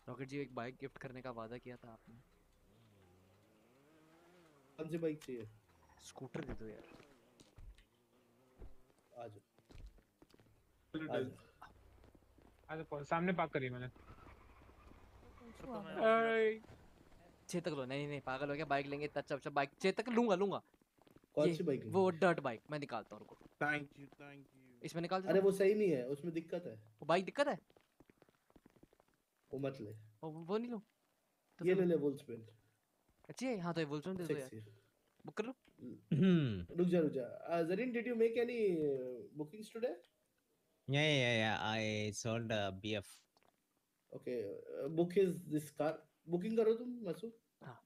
Rocket जी एक bike gift करने का वादा किया था आपने। कौन सी बाइक चाहिए? स्कूटर दे दो यार। आ जाओ आ जाओ। अरे सामने पार्क करी मैंने। चेतक लो। नहीं नहीं पागल हो गया, बाइक लेंगे इतना अच्छा अच्छा बाइक। चेतक लूंगा लूंगा। कौन ये सी बाइक वो लेंगे? डर्ट बाइक मैं निकालता हूँ रुको। Thank you thank you. इसमें निकाल देता अरे हूँ। वो सही नहीं है, उसमें दिक्कत है। वो बाइक दिक्कत है। वो मत ले। वो नहीं लो तो ये फिर ले ले वोल्सपेन। अच्छी है। हाँ तो ये वोल्सबेन दे दो यार। सेक्सी। बुक कर लो। रुक जा। Zarin, did you make any bookings today? Yeah. I sold BF. Okay, book his this car. Booking करो तुम मसू। हाँ।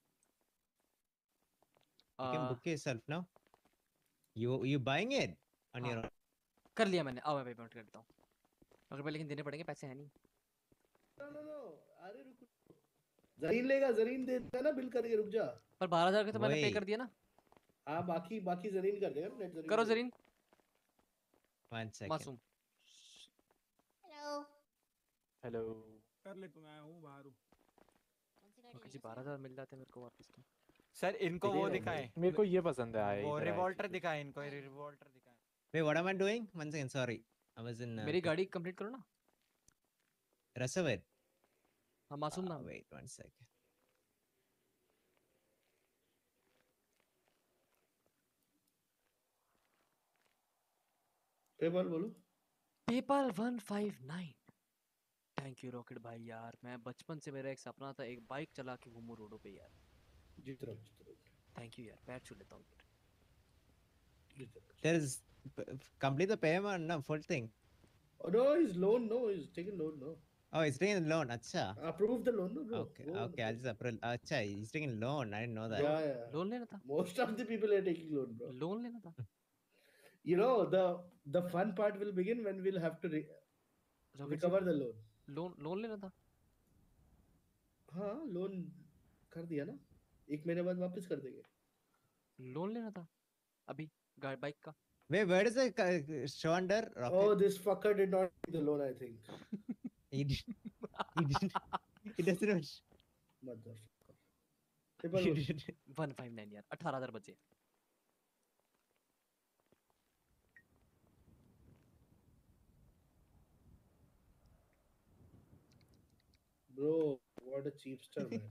You can book yourself now. You buying it on your own? कर लिया मैंने। आओ मैं पेमेंट करता हूँ। अगर मैं लेकिन देने पड़ेंगे, पैसे हैं नहीं। No, अरे रुक। जरीन लेगा, जरीन देता ना बिल करके। रुक जा। पर 12,000 का तो मैंने पे कर दिया ना। हाँ बाकी जरीन कर देगा। नेट जरीन करो जरीन। 1 second. मासूम। हेलो। कर ले तो मैं हूँ बाहर हूँ। ओके जी 12,000 मिल जाते मेरे को वापस तो। सर इनको वो दिखाएं। मेरे को ये पसंद है। वो रिवॉल्टर दिखाएं इनको, रिवॉल्टर दिखाएं। Wait, what am I doing? 1 second, sorry. I was in. मेरी गाड़ी कंप्लीट करो ना। Reservoir. हाँ मासूम नाम। Wait 1 second. पेपल बोलो। पेपल 159। थैंक यू रॉकेट भाई यार। मैं बचपन से मेरा एक सपना था एक बाइक चला के घूमूं रोडों पे यार। जीत रहा। थैंक यू यार, पैर छू लेता हूँ। There is complete the payment, no full thing. Oh no, he's loan. No, he's taking loan. No. Oh, he's taking a loan. Acha. Approve the loan, no, bro. Okay. I'll just approve. Acha, he's taking loan. I didn't know that. Yeah. Loan लेना था। Most of the people are taking loan, bro. Loan लेना था। You know the fun part will begin when we'll have to recover the loan. Loan लेना था। हाँ loan कर दिया ना, 1 महीने बाद वापस कर देंगे। लोन लेना था अभी बाइक का। Wait, where is the show under? Rocket? Oh, this fucker did not take the loan, I think. He didn't. He doesn't. Motherfucker. 159 यार। 18,000 बचे। Bro, what a cheapster, man.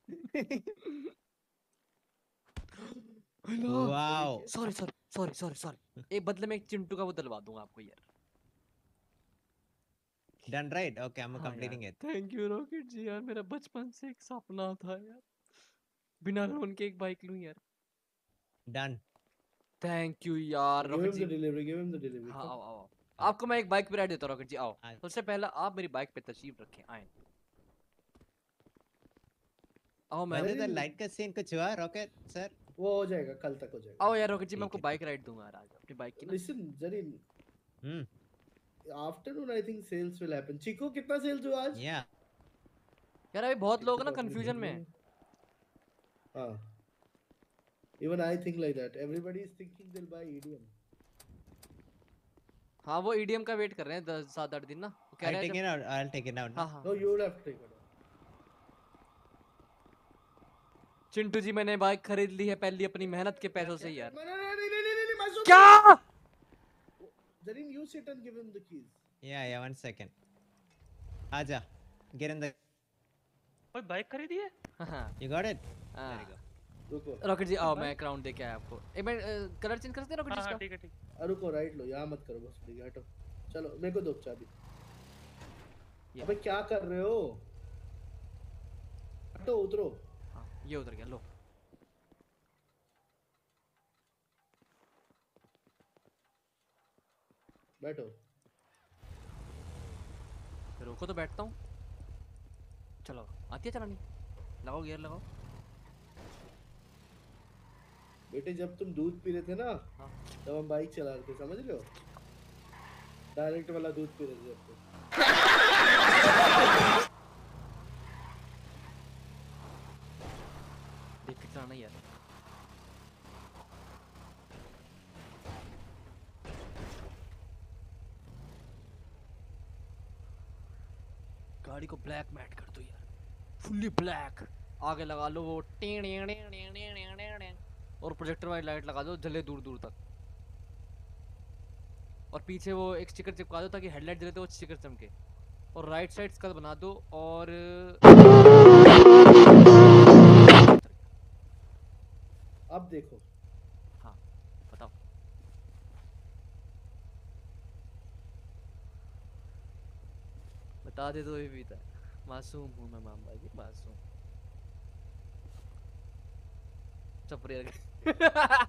Wow. Sorry. एक बदले में एक चिंटू का वो दिलवा दूंगा आपको यार। Done right? Okay, I'm completing it. Thank you Rocket ji यार। मेरा बचपन से एक सपना था यार, बिना लोन के एक बाइक लूं यार। Done. थैंक यू यार Rocket ji. Give him the delivery. हाँ आओ। आपको मैं एक बाइक पे राइड देता हूँ रॉकेट जी। आओ सबसे पहला आप मेरी बाइक पे तशरीफ रखें। आए आओ। मैंने तो लाइट का सीन कुछ हुआ रॉकेट सर? वो हो जाएगा, कल तक हो जाएगा। आओ यार रॉकेट जी, मैं आपको बाइक राइड दूंगा आज अपनी बाइक की ना। Listen, Zarin. Afternoon, I think sales will happen. Chico, कितना sales हुआ आज? Yeah. यार अभी बहुत लोग ना कंफ्यूजन में हैं। हाँ। Even I think like that. Everybody is thinking they'll buy EDM. हाँ वो EDM का वेट कर रहे हैं 7-8 दिन ना। I'll take it out. I'll take it out. हाँ। No, you will have to take it out. Chintu जी मैंने बाइक खरीद ली है पहली अपनी मेहनत के पैसों से यार। नहीं, क्या? Zarin, you sit and give him the keys. Yeah, 1 second. आजा. Get in the. ओए बाइक खरीदी है? You got it? There you go. रुको। रॉकेट जी आओ, मैं क्राउन दे के आया आपको। एक मिनट कलर चेंज कर सकते हैं रॉकेट जी इसका? ठीक है। रुको, राइट लो, यहाँ मत करो बस, ठीक है हटो। चलो मेरे को दो चाबी। अबे क्या कर रहे हो? हटो, उतरो। हाँ ये उतर गया, लो। बैठो। रुको तो बैठता हूँ। चलो आती है चलानी? लगाओ गियर लगाओ। बेटे जब तुम दूध पी रहे थे ना, तब हम बाइक चला रहे थे, समझ रहे हो? डायरेक्ट वाला दूध पी रहे थे जब तुम। देख के चलाना यार। गाड़ी को ब्लैक मैट कर दो यार। फुल्ली ब्लैक, आगे लगा लो वो और प्रोजेक्टर वाली लाइट लगा दो, जले दूर दूर तक, और पीछे वो एक स्टिकर चिपका दो ताकि हेडलाइट जले तो वो स्टिकर चमके, और राइट साइड स्कल बना दो, और अब देखो हाँ बताओ। बता दे तो ये भी था, मासूम हूँ मैं माम भाई, मासूम चपरिया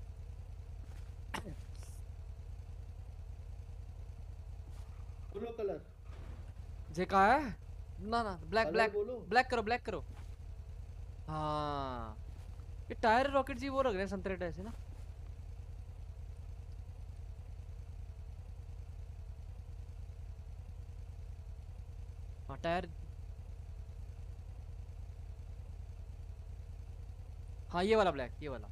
बोलो कलर। जे कहा है ना ना, ब्लैक कलर ब्लैक बोलो। ब्लैक करो, ब्लैक करो। हाँ ये टायर रॉकेट जी वो लग रहे हैं संतरे टायर से ना। हाँ टायर, हाँ ये वाला ब्लैक, ये वाला।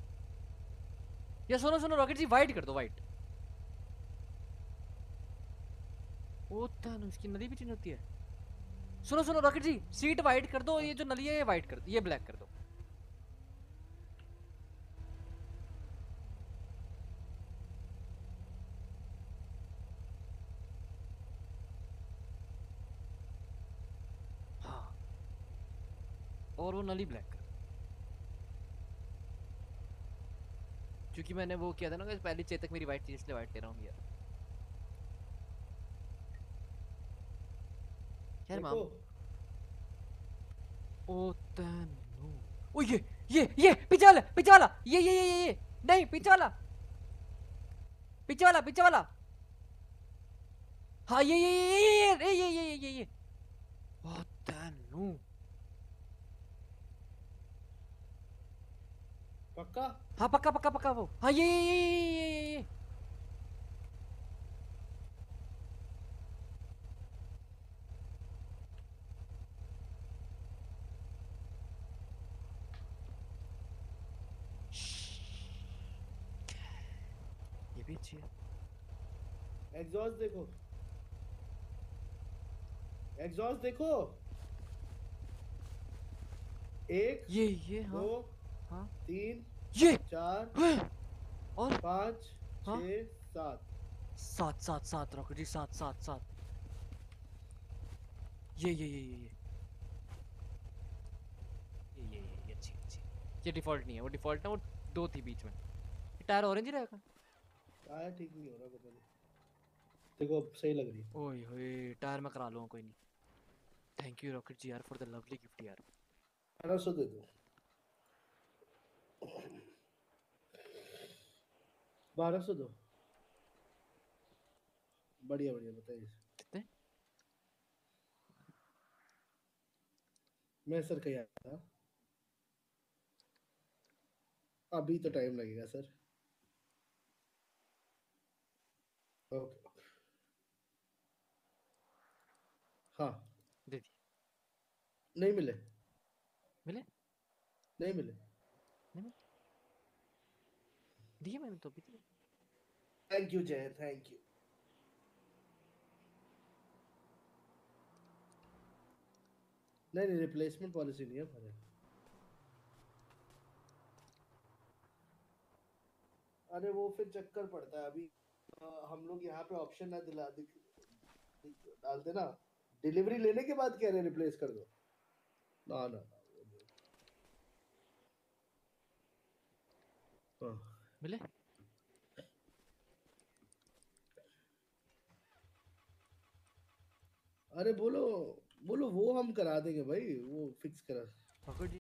ये सुनो सुनो रॉकेट जी, वाइट कर दो, वाइट। ओ तन उसकी नली भी चेंज होती है। सुनो सुनो रॉकेट जी, सीट वाइट कर दो, ये जो नली है ये वाइट कर दो, ये ब्लैक कर दो। हाँ और वो नली ब्लैक कर दो। क्योंकि मैंने वो किया था ना कि पहली चेतक मेरी वाइट थी, इसलिए वाइट ले रहा हूँ यार। यार माम, देखो ओ तनु, ओ ये पीछे वाला, पीछे वाला, ये नहीं, पीछे वाला, पीछे वाला, पीछे वाला। हाँ ये ओ तनु, पक्का। हाँ पक्का पक्का पक्का वो, हाँ ये ये भी अच्छी है। एग्जॉस्ट देखो, एग्जॉस्ट देखो। एक, ये हाँ दो, हाँ 3, ये 4, और 5, हाँ? 6, 7। सात सात सात रॉकेट जी, सात सात सात। ये अच्छी अच्छी। ये डिफॉल्ट नहीं है, वो डिफॉल्ट ना, वो दो थी बीच में। टायर ऑरेंज ही रहेगा। टायर ठीक नहीं हो रहा, पता नहीं। देखो अब सही लग रही है। ओए होए, टायर में करा लूँगा, कोई नहीं। थैंक यू रॉकेट जी यार फॉर द लवली गिफ्ट यार। 1200 दे दो। 1200 दो। बढ़िया बढ़िया, बताइए। कितने? मैं सर कहीं आया था, अभी तो टाइम लगेगा सर। ओके। हाँ। दे दी। नहीं मिले, मिले? नहीं मिले। नहीं मिले? दिए मैंने तो अभी दिए। Thank you Jay, thank you. नहीं नहीं, रिप्लेसमेंट पॉलिसी नहीं है हमारे। अरे वो फिर चक्कर पड़ता है अभी। हम लोग यहाँ पे ऑप्शन ना डाल देना, डिलीवरी लेने के बाद कह रहे रिप्लेस कर दो। ना ना ना, वो नहीं। हाँ। मिले? अरे बोलो बोलो, वो हम करा देंगे भाई, वो फिक्स करा। रॉकेट जी